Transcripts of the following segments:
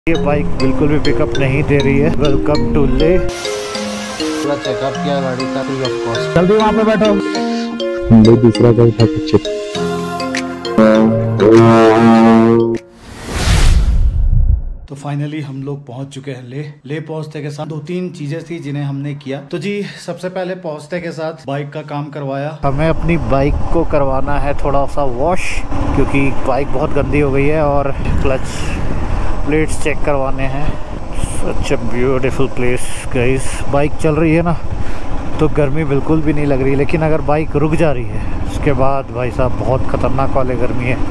ये बाइक बिल्कुल भी पिकअप नहीं दे रही है। वेलकम टू ले। पूरा चेकअप किया गाड़ी का, फ्री ऑफ कॉस्ट। जल्दी वहाँ पे बैठो। भाई दूसरा गाड़ी था पीछे। तो फाइनली हम लोग पहुंच चुके हैं ले पहुंचते के साथ 2-3 चीजें थी जिन्हें हमने किया। तो जी सबसे पहले पहुंचते के साथ बाइक का काम करवाया। हमें अपनी बाइक को करवाना है थोड़ा सा वॉश, क्योंकि बाइक बहुत गंदी हो गई है, और क्लच प्लेट्स चेक करवाने हैं। सच a beautiful place guys. Bike चल रही है ना तो गर्मी बिल्कुल भी नहीं लग रही, लेकिन अगर बाइक रुक जा रही है उसके बाद भाई साहब बहुत खतरनाक वाली गर्मी है।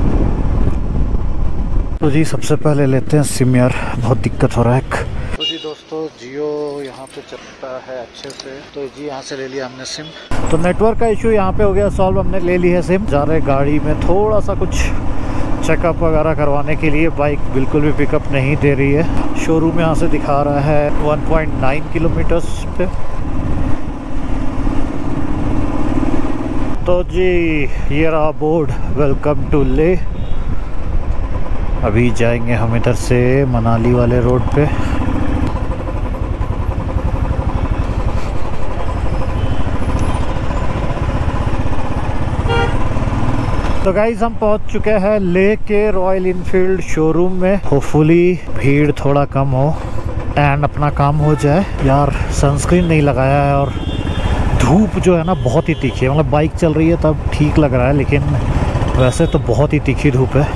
तो जी सबसे पहले लेते हैं सिम यार, बहुत दिक्कत हो रहा है। तो जी दोस्तों जियो यहाँ पे चलता है अच्छे से, तो जी यहाँ से ले लिया हमने सिम। तो नेटवर्क का इशू यहाँ पे हो गया सॉल्व, हमने ले ली है सिम। जा रहे गाड़ी में थोड़ा सा कुछ चेकअप वगैरह करवाने के लिए। बाइक बिल्कुल भी पिकअप नहीं दे रही है। शोरूम यहाँ से दिखा रहा है 1.9 किलोमीटर्स पे। तो जी ये रहा बोर्ड, वेलकम टू ले। अभी जाएंगे हम इधर से मनाली वाले रोड पे। तो गाइज हम पहुंच चुके हैं ले के रॉयल इनफील्ड शोरूम में। होपफुली भीड़ थोड़ा कम हो एंड अपना काम हो जाए। यार सनस्क्रीन नहीं लगाया है और धूप जो है ना बहुत ही तीखी है। मतलब बाइक चल रही है तब ठीक लग रहा है, लेकिन वैसे तो बहुत ही तीखी धूप है।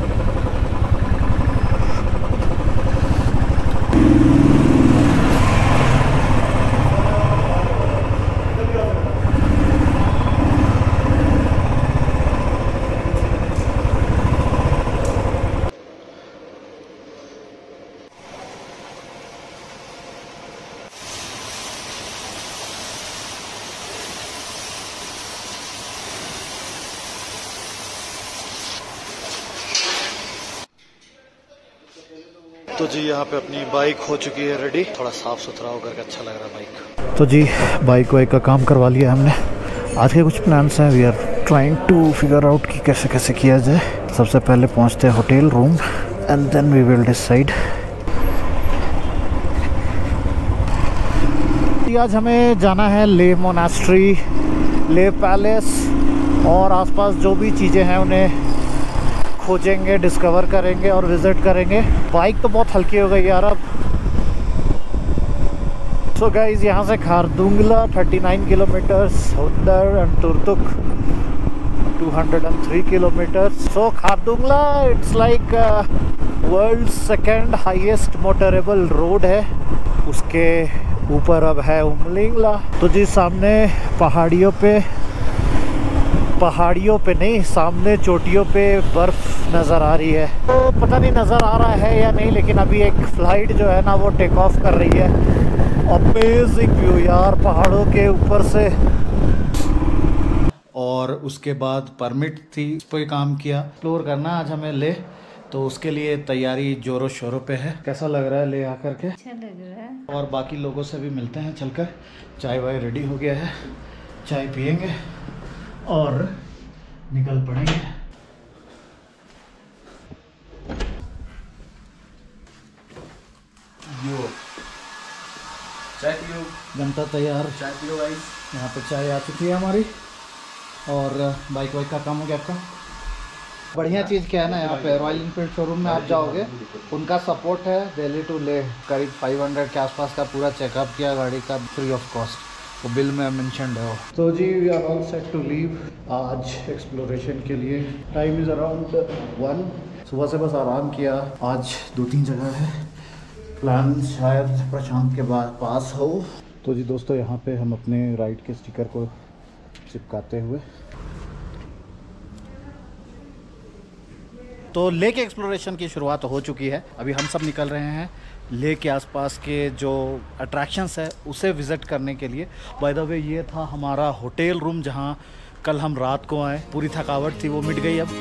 तो जी यहाँ पे अपनी बाइक हो चुकी है रेडी। थोड़ा साफ सुथरा होकर के अच्छा लग रहा है बाइक। तो जी बाइक वाइक का काम करवा लिया हमने। आज के कुछ प्लान्स हैं, we are trying to figure out कि कैसे कैसे किया जाए। सबसे पहले पहुँचते हैं hotel room and then we will decide. आज हमें जाना है ले मोनास्ट्री, ले पैलेस और आसपास जो भी चीज़ें हैं उन्हें खोजेंगे, डिस्कवर करेंगे और विजिट करेंगे। बाइक तो बहुत हल्की हो गई यार अब। सो गाइज यहाँ से Khardungla 39 kilometres, Hunder and Turtuk 203 kilometres. So Khardungla it's like world second highest motorable road है। उसके ऊपर अब है उमलिंगला। तो जी सामने पहाड़ियों पे नहीं, सामने चोटियों पे बर्फ नज़र आ रही है। तो पता नहीं नज़र आ रहा है या नहीं, लेकिन अभी एक फ्लाइट जो है ना वो टेक ऑफ कर रही है। अमेजिंग व्यू यार पहाड़ों के ऊपर से। और उसके बाद परमिट थी, उस पर काम किया। एक्सप्लोर करना आज हमें ले, तो उसके लिए तैयारी जोरों शोरों पे है। कैसा लग रहा है ले आकर के? अच्छा लग रहा है। और बाकी लोगों से भी मिलते हैं चलकर। चाय वाय रेडी हो गया है, चाय पियेंगे और निकल पड़ेंगे। यो चाय पियो। घंटा तैयार, चाय पियो गाइस। यहाँ पे चाय आ चुकी है हमारी और बाइक वाइक का काम हो गया आपका। बढ़िया चीज़ क्या है ना, यहाँ पे रॉयल इनफील्ड शोरूम में आप जाओगे, उनका सपोर्ट है दिल्ली टू ले। करीब 500 के आसपास का पूरा चेकअप किया गाड़ी का, फ्री ऑफ कॉस्ट। वो बिल में मेंशन्ड है। तो जी we are all set to leave आज एक्सप्लोरेशन के लिए। Time is around 1। सुबह से बस आराम किया। आज 2-3 जगह है, प्लान शायद प्रशांत के बाद पास हो। तो जी दोस्तों यहाँ पे हम अपने राइड के स्टिकर को चिपकाते हुए तो ले के एक्सप्लोरेशन की शुरुआत हो चुकी है। अभी हम सब निकल रहे हैं ले के आसपास के जो अट्रैक्शंस है उसे विज़िट करने के लिए। बाय द वे ये था हमारा होटल रूम जहाँ कल हम रात को आए। पूरी थकावट थी वो मिट गई अब।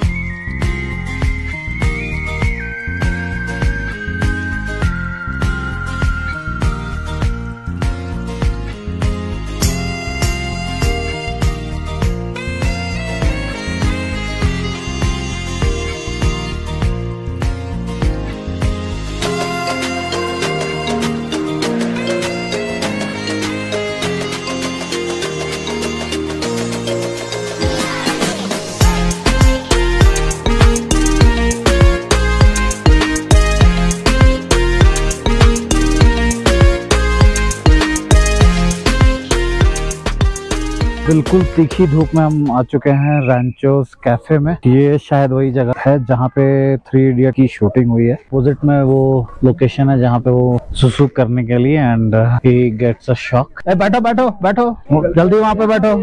बिल्कुल तीखी धूप में हम आ चुके हैं रैंचोस कैफे में। ये शायद वही जगह है जहाँ पे 3 इडियट की शूटिंग हुई है। अपोजिट में वो लोकेशन है जहाँ पे वो सुसु करने के लिए and he gets a shock. बैठो बैठो बैठो, जल्दी वहाँ पे बैठो।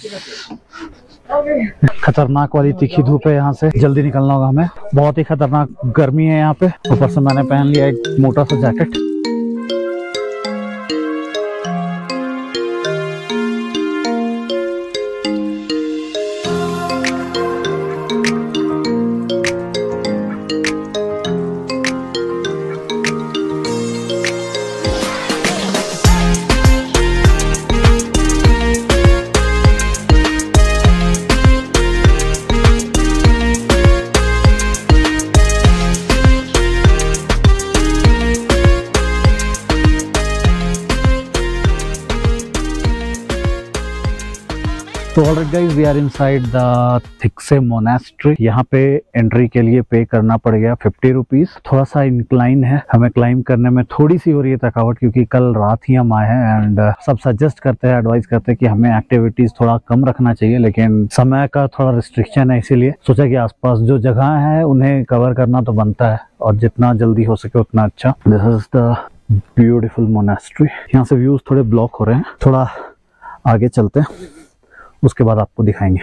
खतरनाक वाली तीखी धूप है, यहाँ से जल्दी निकलना होगा हमें। बहुत ही खतरनाक गर्मी है यहाँ पे, ऊपर से मैंने पहन लिया एक मोटा सा जैकेट। तो alright guys, we are inside the Thiksey monastery. यहाँ पे एंट्री के लिए पे करना पड़ेगा 50 रुपीज। थोड़ा सा इंक्लाइन है, हमें क्लाइम करने में थोड़ी सी हो रही है थकावट, क्योंकि कल रात ही हम आए हैं एंड सब सजेस्ट करते हैं, एडवाइस करते हैं कि हमें एक्टिविटीज थोड़ा कम रखना चाहिए, लेकिन समय का थोड़ा रिस्ट्रिक्शन है, इसीलिए सोचा कि आसपास जो जगह है उन्हें कवर करना तो बनता है और जितना जल्दी हो सके उतना अच्छा। This is the beautiful monastery. यहाँ से व्यूज थोड़े ब्लॉक हो रहे हैं, थोड़ा आगे चलते हैं, उसके बाद आपको दिखाएंगे।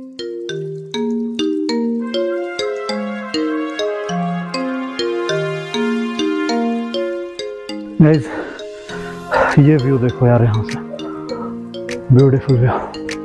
गाइस, ये व्यू देखो यार, यहाँ से ब्यूटीफुल व्यू।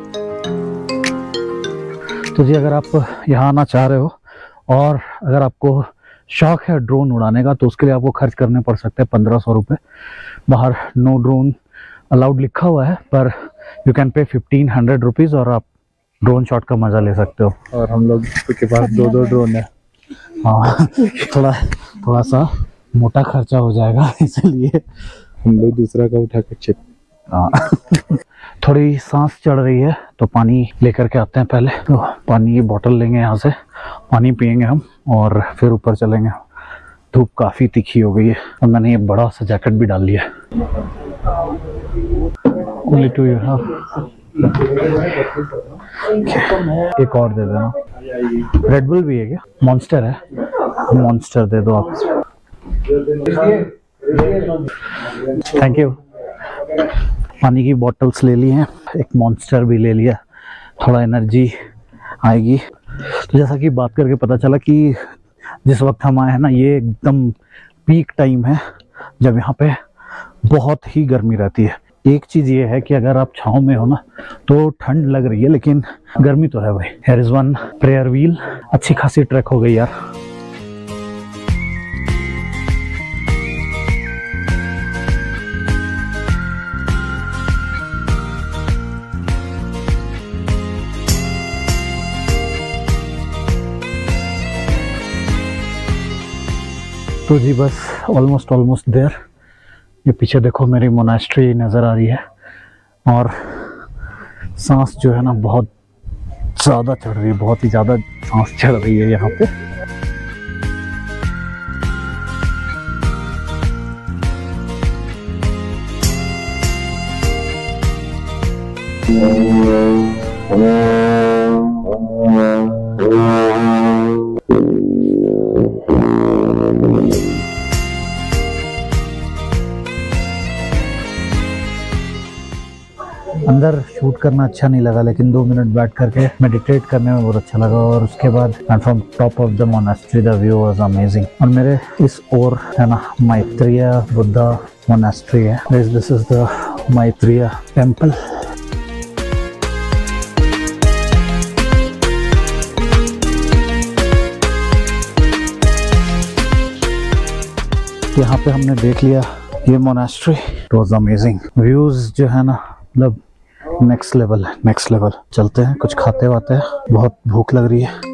तो जी, अगर आप यहाँ आना चाह रहे हो और अगर आपको शौक है ड्रोन उड़ाने का, तो उसके लिए आपको खर्च करने पड़ सकते हैं 1500 रुपये। बाहर नो ड्रोन अलाउड लिखा हुआ है, पर यू कैन पे 1500 रुपीज़ और आप ड्रोन शॉट का मजा ले सकते हो। और हम लोग के पास 2 ड्रोन है। हाँ, थोड़ा सा मोटा खर्चा हो जाएगा, इसलिए हम लोग दूसरा का उठा के चेक। हाँ थोड़ी सांस चढ़ रही है, तो पानी लेकर के आते हैं पहले। तो पानी की बोतल लेंगे यहाँ से, पानी पियेंगे हम और फिर ऊपर चलेंगे। धूप काफ़ी तीखी हो गई है और मैंने ये बड़ा सा जैकेट भी डाल लिया। Only 2 you have. एक और दे देना। रेड बुल भी है क्या? मॉन्स्टर है, मॉन्स्टर दे दो आप। Thank you. पानी की बॉटल्स ले ली हैं, एक मॉन्स्टर भी ले लिया, थोड़ा एनर्जी आएगी। तो जैसा कि बात करके पता चला कि जिस वक्त हम आए हैं ना, ये एकदम पीक टाइम है जब यहाँ पे बहुत ही गर्मी रहती है। एक चीज़ ये है कि अगर आप छाँव में हो ना, तो ठंड लग रही है, लेकिन गर्मी तो है भाई। Here is one prayer wheel. अच्छी खासी ट्रैक हो गई यार। तो जी बस ऑलमोस्ट देयर। ये पीछे देखो मेरी मोनास्ट्री नज़र आ रही है और सांस जो है ना बहुत ज़्यादा चढ़ रही है, बहुत ही ज़्यादा सांस चढ़ रही है यहाँ पे। अंदर शूट करना अच्छा नहीं लगा, लेकिन 2 मिनट बैठ करके मेडिटेट करने में बहुत अच्छा लगा। और उसके बाद from top of the monastery the view was amazing. और मेरे इस ओर है ना मैत्रेय बुद्धा मोनास्ट्री है। This is the Maitreya temple. यहाँ पे हमने देख लिया ये monastery, it was amazing. Views जो है ना मतलब नेक्स्ट लेवल है, नेक्स्ट लेवल। चलते हैं, कुछ खाते वाते हैं, बहुत भूख लग रही है।